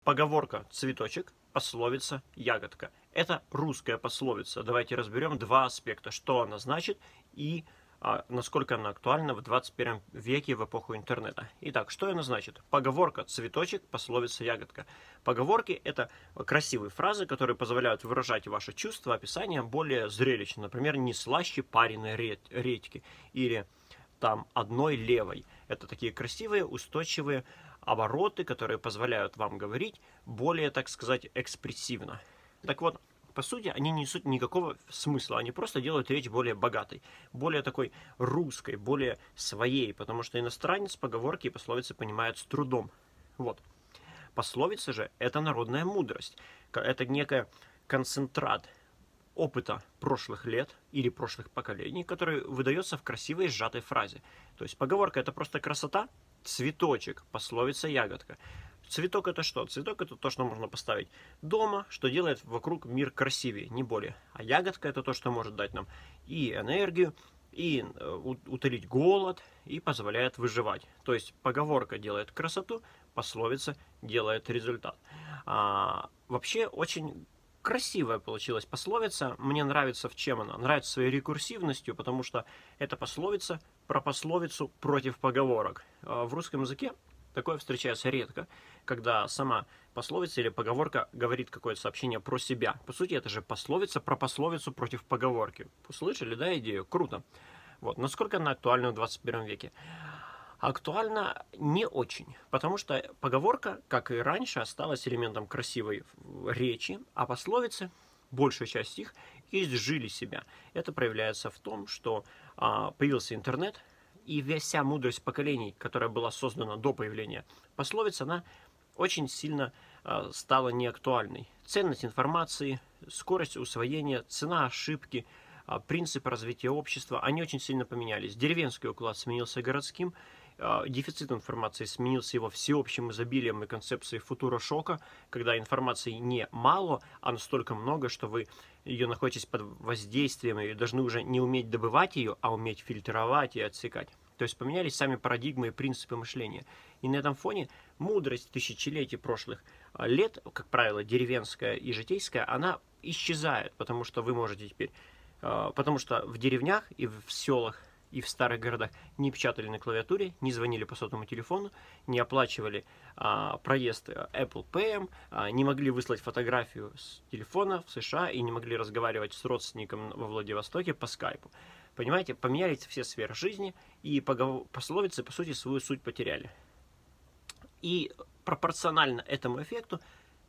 Поговорка «цветочек», пословица «ягодка». Это русская пословица. Давайте разберем два аспекта, что она значит и насколько она актуальна в 21 веке в эпоху интернета. Итак, что она значит? Поговорка «цветочек», пословица «ягодка». Поговорки – это красивые фразы, которые позволяют выражать ваши чувства, описания более зрелищно. Например, «не слаще пареной редьки» или там «одной левой». Это такие красивые, устойчивые обороты, которые позволяют вам говорить более, так сказать, экспрессивно. Так вот, по сути, они не несут никакого смысла, они просто делают речь более богатой, более такой русской, более своей, потому что иностранец поговорки и пословицы понимает с трудом. Вот. Пословица же – это народная мудрость, это некий концентрат опыта прошлых лет или прошлых поколений, который выдается в красивой сжатой фразе. То есть поговорка – это просто красота, цветочек, пословица «ягодка». Цветок – это что? Цветок – это то, что можно поставить дома, что делает вокруг мир красивее, не более. А ягодка – это то, что может дать нам и энергию, и утолить голод, и позволяет выживать. То есть поговорка делает красоту, пословица делает результат. Вообще очень красивая получилась пословица. Мне нравится, в чем она. Нравится своей рекурсивностью, потому что это пословица про пословицу против поговорок. В русском языке такое встречается редко, когда сама пословица или поговорка говорит какое-то сообщение про себя. По сути, это же пословица про пословицу против поговорки. Услышали, да, идею? Круто. Вот. Насколько она актуальна в 21 веке? Актуальна не очень, потому что поговорка, как и раньше, осталась элементом красивой речи, а пословицы, большая часть их, изжили себя. Это проявляется в том, что появился интернет, и вся мудрость поколений, которая была создана до появления пословиц, она очень сильно стала неактуальной. Ценность информации, скорость усвоения, цена ошибки, принципы развития общества, они очень сильно поменялись. Деревенский уклад сменился городским, дефицит информации сменился его всеобщим изобилием и концепцией футурошока, когда информации не мало, а настолько много, что вы ее находитесь под воздействием и должны уже не уметь добывать ее, а уметь фильтровать и отсекать. То есть поменялись сами парадигмы и принципы мышления. И на этом фоне мудрость тысячелетий прошлых лет, как правило, деревенская и житейская, она исчезает, потому что вы можете теперь, потому что в деревнях и в селах и в старых городах не печатали на клавиатуре, не звонили по сотовому телефону, не оплачивали проезд Apple Pay, не могли выслать фотографию с телефона в США и не могли разговаривать с родственником во Владивостоке по скайпу. Понимаете, поменялись все сферы жизни, и пословицы, по сути, свою суть потеряли. И пропорционально этому эффекту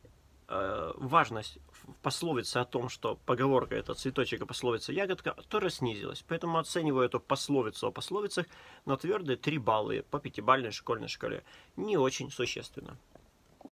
важность пословицы о том, что поговорка – это цветочек, а пословица «ягодка», тоже снизилась. Поэтому оцениваю эту пословицу о пословицах на твердые 3 балла по 5-бальной школьной шкале. Не очень существенно.